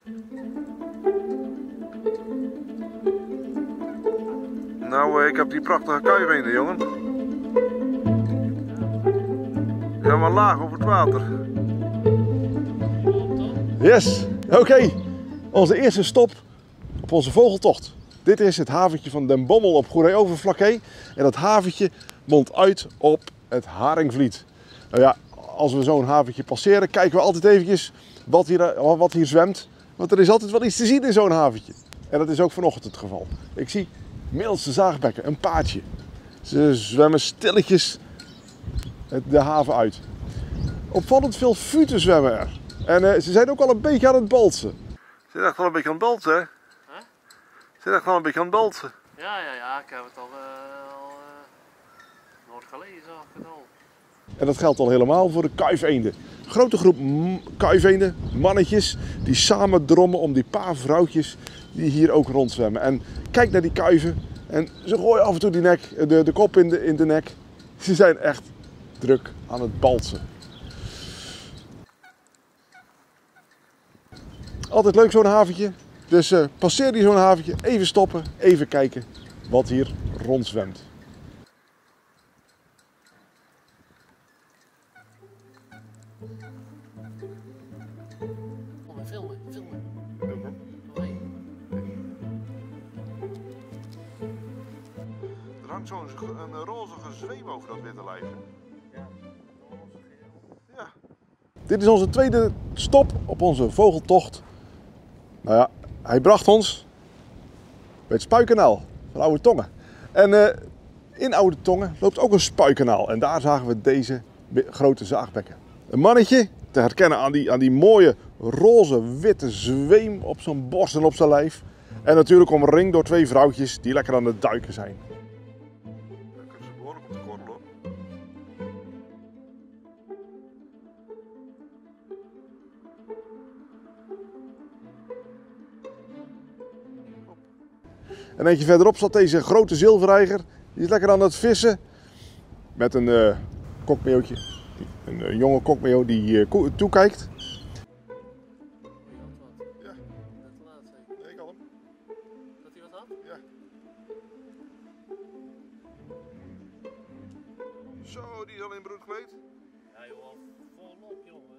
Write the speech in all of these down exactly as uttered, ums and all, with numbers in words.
Nou, ik heb die prachtige kuiveenden, jongen. Helemaal laag over het water. Yes, oké. Okay. Onze eerste stop op onze vogeltocht. Dit is het haventje van Den Bommel op Goeree-Overflakkee. En dat haventje mondt uit op het Haringvliet. Nou ja, als we zo'n haventje passeren, kijken we altijd eventjes wat hier, wat hier zwemt. Want er is altijd wel iets te zien in zo'n haventje. En dat is ook vanochtend het geval. Ik zie Middelste zaagbekken, een paardje. Ze zwemmen stilletjes de haven uit. Opvallend veel futen zwemmen er. En uh, ze zijn ook al een beetje aan het balsen. Ze zijn echt wel een beetje aan het balsen, hè? Huh? Ze zijn echt wel een beetje aan het balsen. Ja, ja, ja, ik heb het al, uh, al uh, nooit gelezen. Of al. En dat geldt al helemaal voor de kuiveenden. Een grote groep kuiveenden, mannetjes, die samen drommen om die paar vrouwtjes die hier ook rondzwemmen. En kijk naar die kuiven en ze gooien af en toe die nek, de, de kop in de, in de nek. Ze zijn echt druk aan het balsen. Altijd leuk zo'n haventje. Dus uh, passeer die zo'n haventje, even stoppen, even kijken wat hier rondzwemt. Filmen, filmen. Er hangt zo'n een rozige zweem over dat witte lijf. Ja. Ja. Dit is onze tweede stop op onze vogeltocht. Nou ja, hij bracht ons bij het Spuikanaal van Oude Tongen. En uh, in Oude Tongen loopt ook een spuikanaal. En daar zagen we deze grote zaagbekken. Een mannetje, te herkennen aan die, aan die mooie roze witte zweem op zijn borst en op zijn lijf. En natuurlijk omringd door twee vrouwtjes die lekker aan het duiken zijn. Dan kunnen ze behoorlijk op de korrel, hoor. En eentje verderop zat deze grote zilverreiger. Die is lekker aan het vissen. Met een uh, kokmeeuwtje. Een uh, jonge kokmeeuw die uh, toekijkt. Ja. Nee, ik had hem. Dat hij wat had? Ja. Zo, die is al in broedkleed. Ja joh, volop jongen.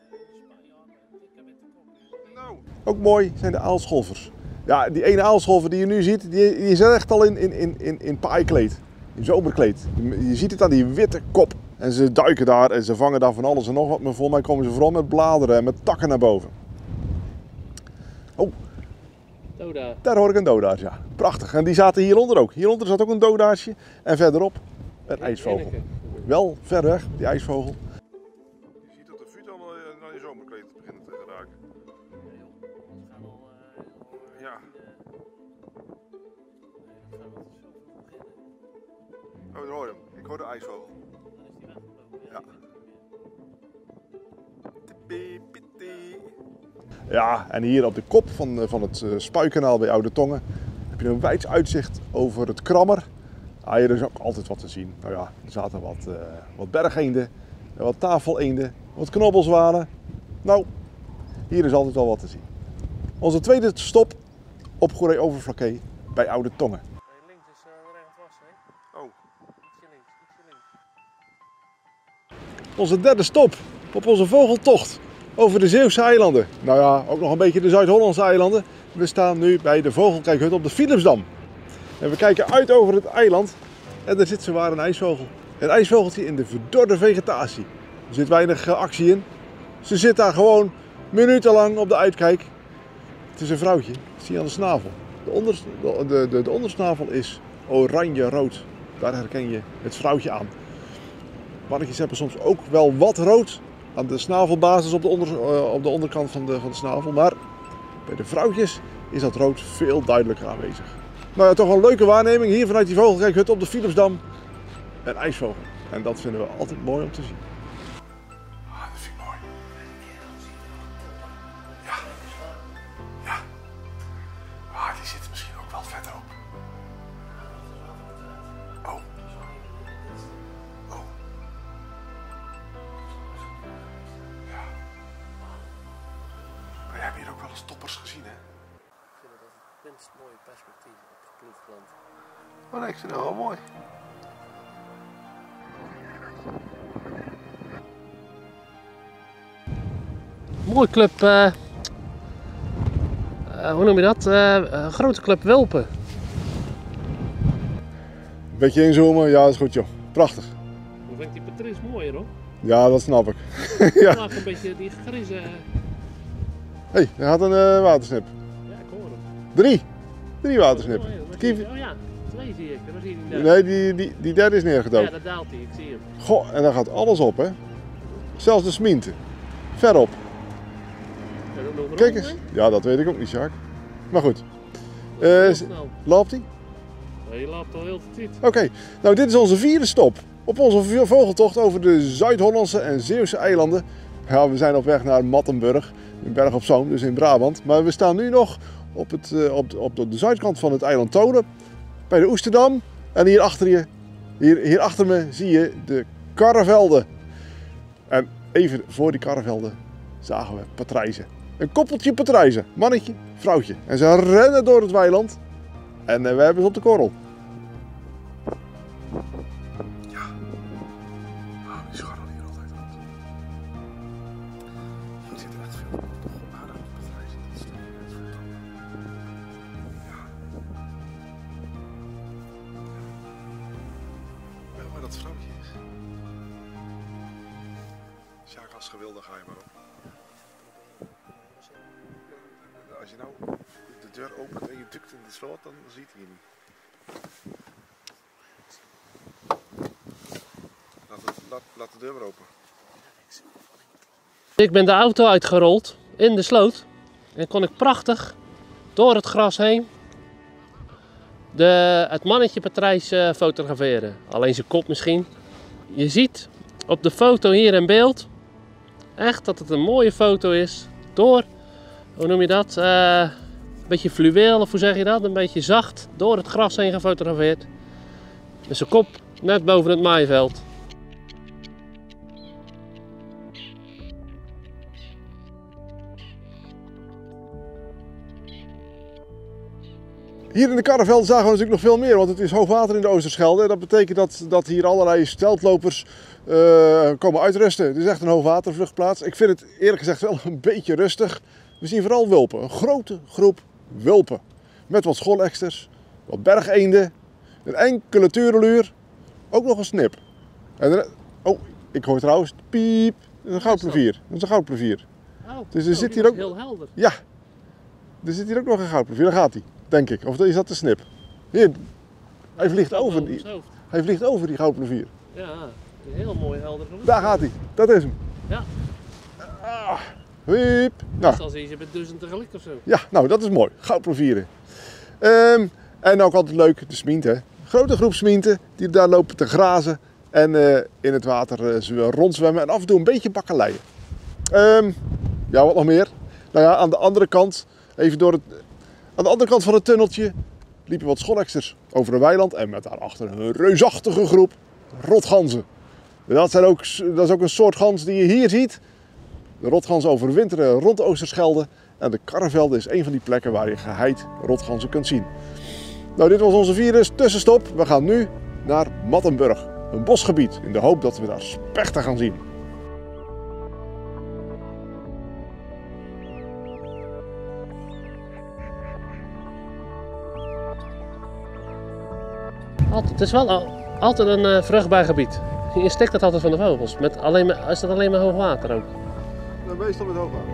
Nou. Ook mooi zijn de aalscholvers. Ja, die ene aalscholver die je nu ziet, die, die is echt al in, in, in, in paaikleed, in zomerkleed. Je, je ziet het aan die witte kop. En ze duiken daar en ze vangen daar van alles en nog wat. Maar volgens mij komen ze vooral met bladeren en met takken naar boven. Oh, doda. Daar hoor ik een dodaard, ja. Prachtig. En die zaten hieronder ook. Hieronder zat ook een dodaardje. En verderop een ijsvogel. Wel ver weg, die ijsvogel. Je ziet dat de fut allemaal naar je zomerkleed beginnen te geraken. Ja. Oh, daar hoor je hem. Ik hoor de ijsvogel. Ja. Ja, en hier op de kop van, van het Spuikanaal bij Oude Tongen heb je een wijds uitzicht over het Krammer. Ah, hier is ook altijd wat te zien. Nou ja, er zaten wat, uh, wat bergeenden, wat tafeleenden, wat knobbelzwanen. Nou, hier is altijd wel wat te zien. Onze tweede stop op Goeree-Overflakkee bij Oude Tongen. Links is uh, er ergens was, hè? Oh. Ietsje links, ietsje links. Onze derde stop op onze vogeltocht over de Zeeuwse eilanden. Nou ja, ook nog een beetje de Zuid-Hollandse eilanden. We staan nu bij de vogelkijkhut op de Philipsdam. En we kijken uit over het eiland en er zit zowaar een ijsvogel. Een ijsvogeltje in de verdorde vegetatie. Er zit weinig actie in. Ze zit daar gewoon minutenlang op de uitkijk. Het is een vrouwtje, dat zie je aan de snavel. De, onder, de, de, de ondersnavel is oranje-rood. Daar herken je het vrouwtje aan. Mannetjes hebben soms ook wel wat rood aan de snavelbasis op de, onder, uh, op de onderkant van de, van de snavel. Maar bij de vrouwtjes is dat rood veel duidelijker aanwezig. Nou ja, toch een leuke waarneming hier vanuit die vogelkijkhut op de Philipsdam. Een ijsvogel. En dat vinden we altijd mooi om te zien. Ah, dat vind ik mooi. Ja. Ja. Ah, die zit misschien ook wel verderop. Oh. Oh. Ja. Maar jij hebt hier ook wel eens toppers gezien. mooi perspectief op geploegd land. Oh nee, ik vind het wel mooi. Mooi club, uh, uh, hoe noem je dat? Uh, uh, grote club Welpen. Beetje inzoomen, ja dat is goed joh. Prachtig. Dan vind ik die Patrice mooier hoor. Ja, dat snap ik. Ja. Een beetje die grijze... Hé, hey, hij had een uh, watersnip. Ja, ik hoor hem. Drie. Drie watersnippen. Oh, ja, oh ja, twee zie ik. Waar zie je die nee, die, die, die derde is neergedoken. Ja, dat daalt hij, ik zie hem. Goh, en daar gaat alles op hè. Zelfs de sminte. Verop. Kijk eens. Ja, dat weet ik ook niet, Sjaak. Maar goed. Uh, loopt hij? Ja, je loopt al heel de tijd. Oké, okay. Nou dit is onze vierde stop. Op onze vogeltocht over de Zuid-Hollandse en Zeeuwse eilanden. Ja, we zijn op weg naar Mattenburg, in Berg op Zoom, dus in Brabant. Maar we staan nu nog op, het, uh, op, de, op de zuidkant van het eiland Tholen, bij de Oesterdam. En hier achter, je, hier, hier achter me zie je de Karrevelden. En even voor die Karrevelden zagen we patrijzen. Een koppeltje patrijzen, mannetje, vrouwtje. En ze rennen door het weiland en uh, we hebben ze op de korrel. Ja, oh, die scharrelen hier altijd rond. Hier zitten echt veel toch aardige patrijzen. Dat is toch echt ja. Wel waar dat vrouwtje is. Sjaak, als gewilde ga je maar op. Als je nou de deur opent en je dukt in de sloot, dan ziet hij je niet. Laat, het, laat, laat de deur maar open. Ik ben de auto uitgerold in de sloot en kon ik prachtig door het gras heen de, het mannetje patrijs uh, fotograferen. Alleen zijn kop misschien. Je ziet op de foto hier in beeld echt dat het een mooie foto is door... Hoe noem je dat? Uh, een beetje fluweel, of hoe zeg je dat? Een beetje zacht door het gras heen gefotografeerd. Met zijn kop net boven het maaiveld. Hier in de Karrevelden zagen we natuurlijk nog veel meer, want het is hoogwater in de Oosterschelde. Dat betekent dat, dat hier allerlei steltlopers uh, komen uitrusten. Het is echt een hoogwatervluchtplaats. Ik vind het eerlijk gezegd wel een beetje rustig. We zien vooral wulpen, een grote groep wulpen. Met wat scholeksters, wat bergeenden, een enkele tureluur, ook nog een snip. En er, oh, ik hoor trouwens, piep, dat is een goudplevier. Dat is een goudplevier. Oh, dus er oh, zit hier ook, heel helder. Ja, er zit hier ook nog een goudplevier, daar gaat hij, denk ik. Of is dat de snip? Hier, hij vliegt over die, hij vliegt over die goudplevier. Ja, een heel mooi helder geluid. Daar gaat hij, dat is hem. Ja. Ah. Wiep. Nou. Dan zie je ze met duizend tegelijk of zo. Ja, nou dat is mooi. Goudplevieren. Um, en ook altijd leuk, de smienten. Grote groep smienten die daar lopen te grazen en uh, in het water uh, rondzwemmen en af en toe een beetje bakkeleien. Um, ja, wat nog meer? Nou ja, aan de andere kant, even door het, aan de andere kant van het tunneltje liepen wat scholeksters over een weiland en met daarachter een reusachtige groep rotganzen. Dat, zijn ook, dat is ook een soort gans die je hier ziet. De rotganzen overwinteren rond de Oosterschelde en de Karrevelden is een van die plekken waar je geheid rotganzen kunt zien. Nou, dit was onze vierde tussenstop. We gaan nu naar Mattenburg, een bosgebied, in de hoop dat we daar spechten gaan zien. Altijd, het is wel al, altijd een uh, vruchtbaar gebied. Je stikt het altijd van de vogels. Met alleen maar, is dat alleen maar hoog water ook? Nou, meestal met hoog water.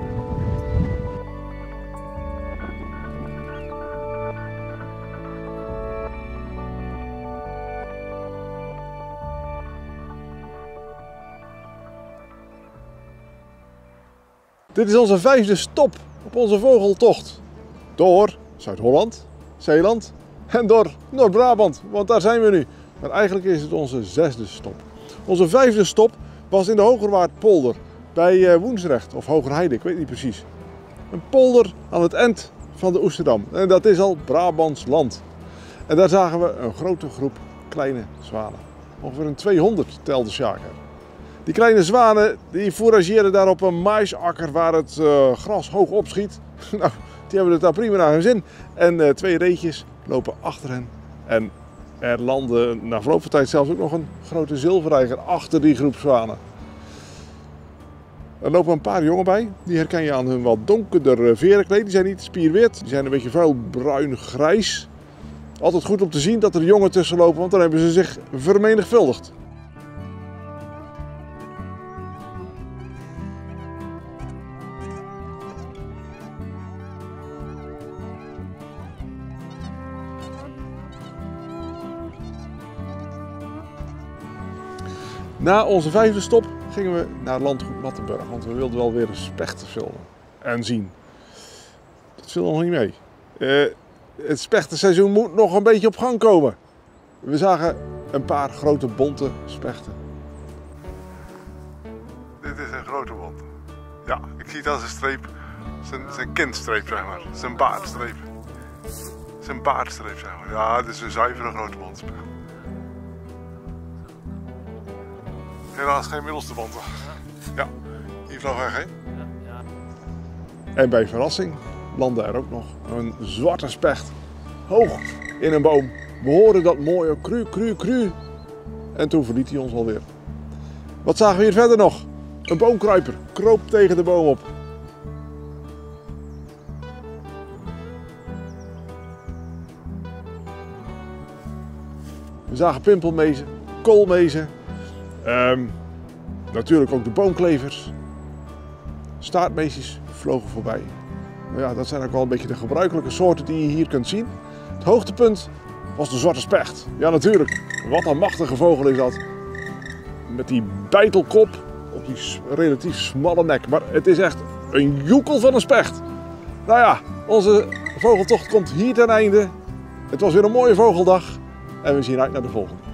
Dit is onze vijfde stop op onze vogeltocht. Door Zuid-Holland, Zeeland en door Noord-Brabant, want daar zijn we nu. Maar eigenlijk is het onze zesde stop. Onze vijfde stop was in de Hogerwaardpolder bij Woensrecht of Hogerheide, ik weet niet precies. Een polder aan het eind van de Oesterdam en dat is al Brabants land. En daar zagen we een grote groep kleine zwanen. Ongeveer een tweehonderd telde Sjaak. Die kleine zwanen die fourageerden daar op een maisakker waar het uh, gras hoog opschiet. Nou, Die hebben het daar prima naar hun zin. En uh, twee reetjes lopen achter hen. En er landen na verloop van tijd zelfs ook nog een grote zilverreiger achter die groep zwanen. Er lopen een paar jongen bij. Die herken je aan hun wat donkerder verenkleed. Die zijn niet spierwit. Die zijn een beetje vuil bruin-grijs. Altijd goed om te zien dat er jongen tussen lopen, want dan hebben ze zich vermenigvuldigd. Na onze vijfde stop gingen we naar landgoed Mattenburg, want we wilden wel weer een spechten filmen en zien. Dat viel nog niet mee. Uh, het spechtenseizoen moet nog een beetje op gang komen. We zagen een paar grote bonte spechten. Dit is een grote bont. Ja, ik zie het als een streep. Zijn, zijn kindstreep, zeg maar. Zijn baardstreep. Zijn baardstreep, zeg maar. Ja, het is een zuivere grote bontspecht. Helaas geen middelste band. Ja, die vloog weg, hè? En bij verrassing landde er ook nog een zwarte specht. Hoog in een boom. We hoorden dat mooie kru, kru, kru. En toen verliet hij ons alweer. Wat zagen we hier verder nog? Een boomkruiper kroop tegen de boom op. We zagen pimpelmezen, koolmezen. Um, natuurlijk ook de boomklevers. Staartmeesjes vlogen voorbij. Nou ja, dat zijn ook wel een beetje de gebruikelijke soorten die je hier kunt zien. Het hoogtepunt was de zwarte specht. Ja, natuurlijk. Wat een machtige vogel is dat. Met die bijtelkop op die relatief smalle nek. Maar het is echt een joekel van een specht. Nou ja, onze vogeltocht komt hier ten einde. Het was weer een mooie vogeldag. En we zien uit naar de volgende.